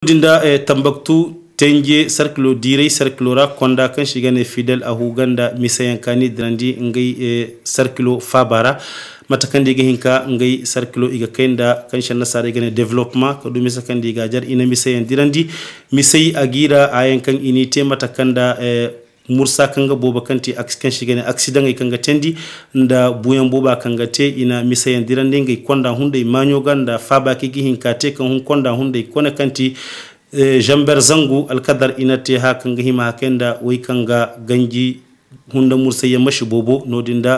dinda Tambaktu tenje cercle direy cercle ra konda kan shigane fidel a huganda misayankani drandi ngai cercle fabara matakandi ga hinka ngai cercle iga kenda kan shanna sare gane development ko dumi sakandi ga jar ina misayan dirandi misai agira ayan kan inite matakanda mursa kanga boba kanti kan shigane accident ngai kanga tendi nda buyan boba kanga te ina misayan dirandi ngai konda hunde manyo ganda faba ke gi hinka te kan hun konda hunde kona kanti jamber zangu alkadar inate ha kanga hima kenda way kanga ganji hunda mursaya mashi bobo nodinda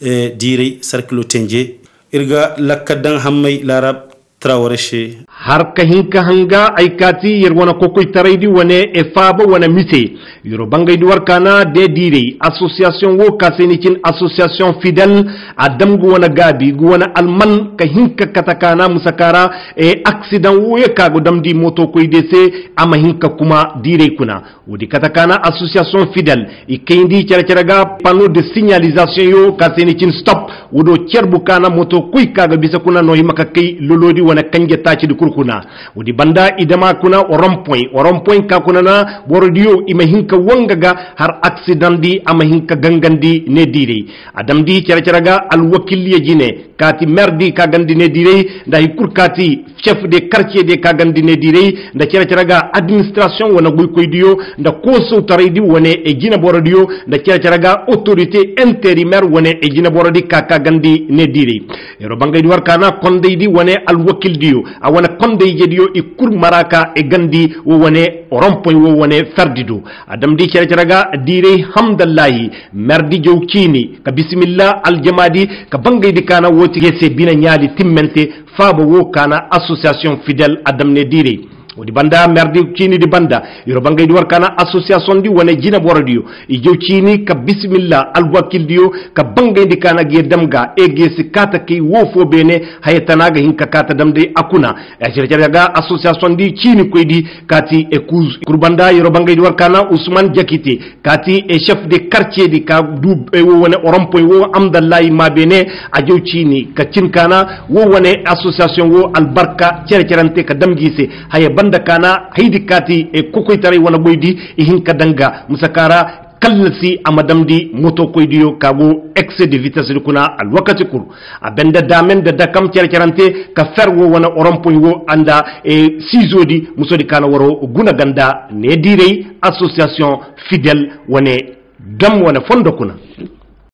direy sarkilo tenje irga lakadan hammay larab trawareshe har kahinka hanga aikati yerwana kokoy taraydi wane efaba wana mise yoro bangay duwar kana de direy association wo kasenikin association fidèle adam gu wana gabi gu wana alman kahinka katakana musakara accident wo yakago damdi moto koy dese ama hinka kuma direy kuna wodi katakana association fidèle ikindi cerceraga panneau de signalisation yo kasenikin stop wodo cerbu kana moto koy kaga bisa kuna no himaka kay lolodi wana kanje taci de kurkuna wodi banda idama kuna o rond point ka kuna na borodio ima hinka wangaga har accident di ama hinka gangandi ne dire adam di cerceraga al wakil jine kati merdi ka gandi ne dire nda kurkati chef de quartier de ka gandi ne dire nda cerceraga administration wana goy koy dio nda koso taridi wone e jina borodio nda cerceraga autorité intérimaire wone e jina borodi ka gandi ne dire ero bangay di war kana konde di wone al wakil dio awana konde jediyo e kur maraka e gandi wo wone rompoy wo wone fardido adam di cerceraga dire hamdallahi merdi jowkini ka bismillah aljamadi ka bangay di kana woti gese bina nyaali timmente fabo wo kana association fidèle adam ne dire wodi banda merdi kini di banda yoro bangay di war kana association di wone jina borodio e jowkini ka bismillah alwakil dio ka bangay di kana ge damga e gesi kata ki wo fo bene haytanaga hinka kata damde akuna e cerceraga association di kini koy di kati e kurbanda yoro bangay di war kana Ousmane Jakite kati e chef de quartier di ka du e wo wone rompoy wo amdallahi ma bene a jowkini ka cinkana wo wone association wo albarka cercerante ka damgise haye banda kana haidi kati e kokoy tare wana boydi e hinka danga musakara kallasi amadamdi moto koydiyo kago excès de vitesse kuna al wakati kur abenda damen da dakam cercerante ka ferwo wana orompoy wo anda e sizodi musodi kana waro guna ganda ne direy association fidèle wane gam wana fondo kuna